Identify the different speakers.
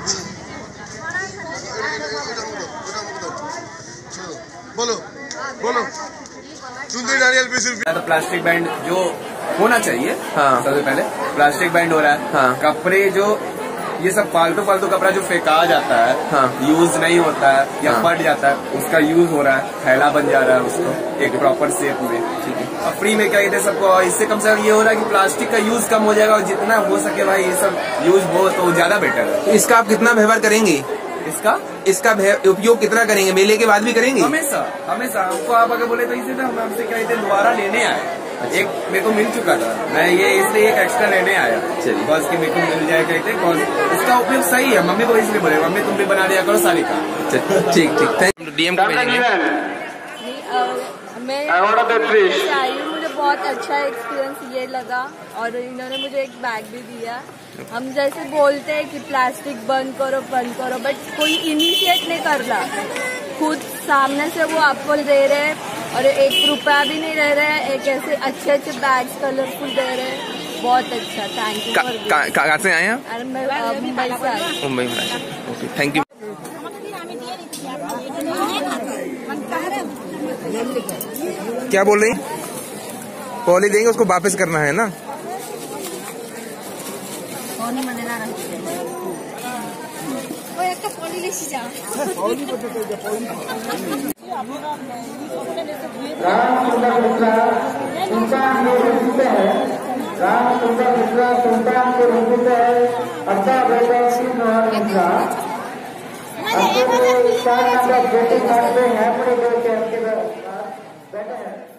Speaker 1: बोलो बोलो। चुंदरी नारियल 20 रुपये।
Speaker 2: तो प्लास्टिक बैंड जो होना चाहिए, हाँ, सबसे पहले प्लास्टिक बैंड हो रहा है। हाँ, कपड़े जो ये सब फालतू कपड़ा जो फेंका जाता है, हाँ, यूज नहीं होता है या हाँ, फट जाता है, उसका यूज हो रहा है, थैला बन जा रहा है उसको एक प्रॉपर शेप में। ठीक है, और फ्री में क्या कहते हैं सबको, इससे कम से कम ये हो रहा है कि प्लास्टिक का यूज कम हो जाएगा और जितना हो सके भाई ये सब यूज हो तो ज्यादा बेटर है।
Speaker 3: इसका आप कितना व्यवहार करेंगे? इसका उपयोग कितना करेंगे? मेले के बाद भी करेंगे?
Speaker 2: हमेशा हमेशा। हमको आप अगर बोले तो इसे हम हमसे क्या कहते हैं दोबारा लेने आए। एक मेरे को मिल चुका था, मैं ये इसलिए एक एक्स्ट्रा लेने आया। चलिए बस कि मेरे को मिल जाए कहते हैं इसका उपयोग सही है। मम्मी को इसलिए बोले मम्मी तुम भी बना दिया करो सारी का।
Speaker 3: ठीक ठीक, थैंक यू। डीएम को भेजेंगे।
Speaker 4: मैं आई हूँ, मुझे बहुत अच्छा एक्सपीरियंस ये लगा और इन्होंने मुझे एक बैग भी दिया। हम जैसे बोलते हैं कि प्लास्टिक बंद करो, बट कोई इनिशिएट नहीं कर रहा, खुद सामने से वो आपको दे रहे हैं और 1 रुपया भी नहीं दे रहे हैं, एक ऐसे अच्छे बैग्स कलरफुल दे रहे हैं। बहुत अच्छा, थैंक यू।
Speaker 3: कहाँ से आए हैं?
Speaker 4: मैं मुंबई से आई।
Speaker 3: मुंबई में। Okay, thank you. क्या बोल रही? पॉली देंगे, उसको वापस करना है ना?
Speaker 5: बेटे